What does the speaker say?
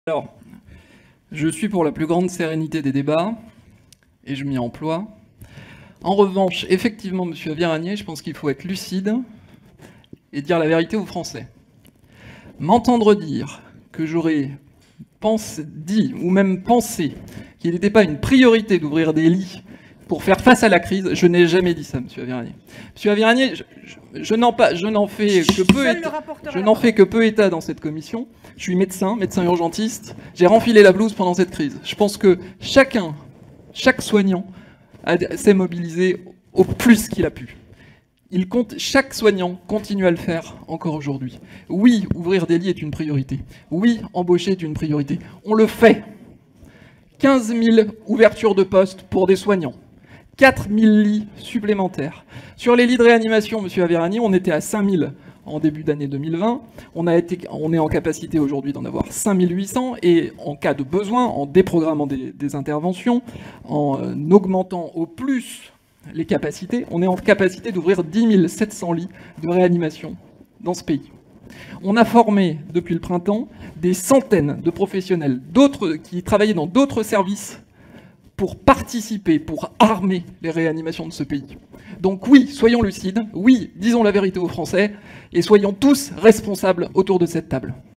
Alors, je suis pour la plus grande sérénité des débats, et je m'y emploie. En revanche, effectivement, monsieur Aviragnet, je pense qu'il faut être lucide et dire la vérité aux Français. M'entendre dire que j'aurais dit, ou même pensé, qu'il n'était pas une priorité d'ouvrir des lits pour faire face à la crise, je n'ai jamais dit ça, monsieur Aviragnet. Monsieur Aviragnet, je n'en fais que peu état dans cette commission. Je suis médecin urgentiste. J'ai renfilé la blouse pendant cette crise. Je pense que chaque soignant s'est mobilisé au plus qu'il a pu. Chaque soignant continue à le faire encore aujourd'hui. Oui, ouvrir des lits est une priorité. Oui, embaucher est une priorité. On le fait. 15 000 ouvertures de postes pour des soignants. 4 000 lits supplémentaires. Sur les lits de réanimation, monsieur Aviragnet, on était à 5 000 en début d'année 2020. On est en capacité aujourd'hui d'en avoir 5 800 et en cas de besoin, en déprogrammant des interventions, en augmentant au plus les capacités, on est en capacité d'ouvrir 10 700 lits de réanimation dans ce pays. On a formé depuis le printemps des centaines de professionnels, d'autres qui travaillaient dans d'autres services pour participer, pour armer les réanimations de ce pays. Donc oui, soyons lucides, oui, disons la vérité aux Français, et soyons tous responsables autour de cette table.